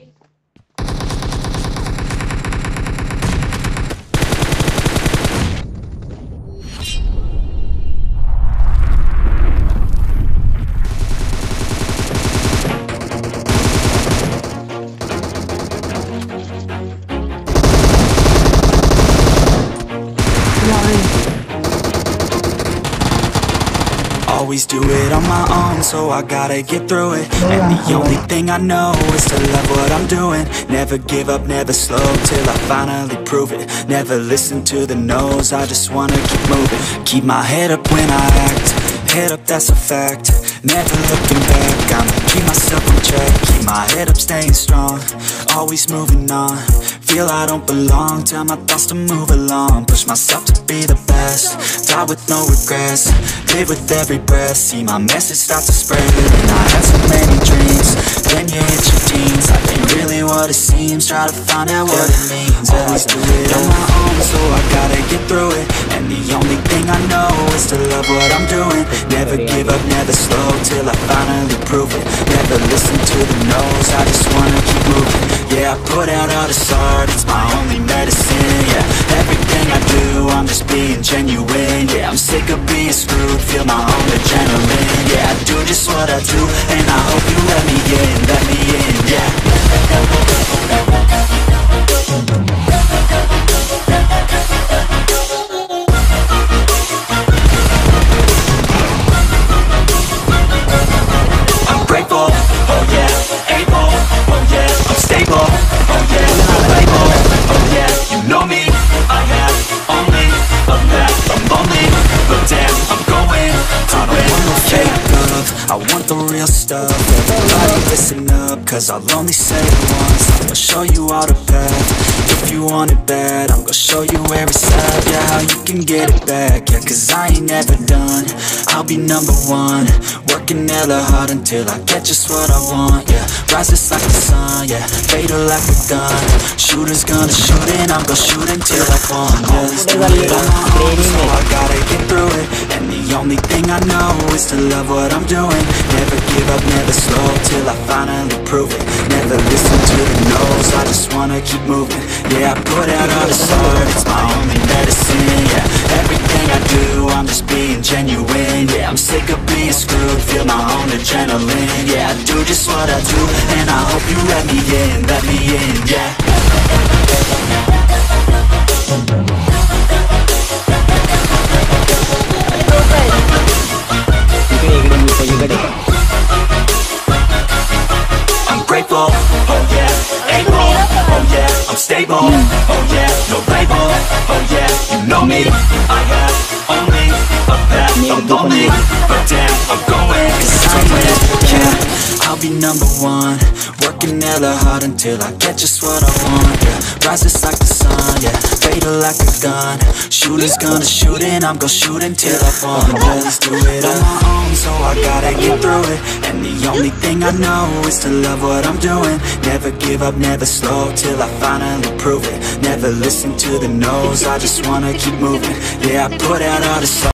Always do it on my own, so I gotta get through it. And the only thing I know is to love what I'm doing. Never give up, never slow, till I finally prove it. Never listen to the no's, I just wanna keep moving. Keep my head up when I act, head up, that's a fact. Never looking back, I'ma keep myself in check. Keep my head up, staying strong, always moving on. Feel I don't belong, tell my thoughts to move along. Push myself to be the best, die with no regrets. Live with every breath, see my message start to spread. And I had so many dreams, then you hit your teens. Life ain't really what it seems, try to find out what it means. Always do it on my own, so I gotta get through it. And the only thing I know is to love what I'm doing. Never give up, never slow, till I finally prove it. Never listen to the no's, I just wanna keep moving. Yeah, I put out all this art, it's my only medicine. Yeah, everything I do, I'm just being genuine. Yeah, I'm sick of being screwed, feel my own adrenaline. Yeah, I do just what I do, and I hope you let me in, yeah. I'm grateful, oh yeah, able, oh yeah, I'm stable, oh yeah, no label, oh yeah, you know me, I have only a path, I'm lonely, but damn, I'm going to win. I don't want no fake love, I want the real stuff. Everybody listen up, cause I'll only say it once. I'm gonna show you all the path, if you want it bad, I'm gonna show you where it's at. Yeah, how you can get it back, yeah, cause I ain't never done. I'll be number one, working hella hard until I get just what I want. Yeah, rises like the sun, yeah, fatal like a gun. Shooters gonna shoot and I'm gonna shoot until I fall. Always do it on my own, so I gotta get through it. And the only thing I know is to love what I'm doing. Never give up, never slow, till I finally prove it. Never listen to the no's, I just wanna keep moving. Yeah, I put out all this art, it's my only medicine. Yeah, everything I do, I'm just being genuine. Yeah, I'm sick of being screwed, feel my own adrenaline. Yeah, I do just what I do, and I hope you let me in, yeah. I'm grateful, oh yeah, able, oh yeah, I'm stable, oh yeah, no label, oh yeah, you know me, I have only a path, I'm lonely, but damn, I'm going to win, yeah, I'll be number one, working hella hard until I get just what I want, yeah, rises like the sun, yeah, fatal like a gun, shooters gonna shoot and I'm gonna shoot until I fall. Just do it on my own, so I gotta get through it. And the only thing I know is to love what I'm doing. Never give up, never slow, till I finally prove it. Never listen to the no's, I just wanna keep moving. Yeah, I put out all this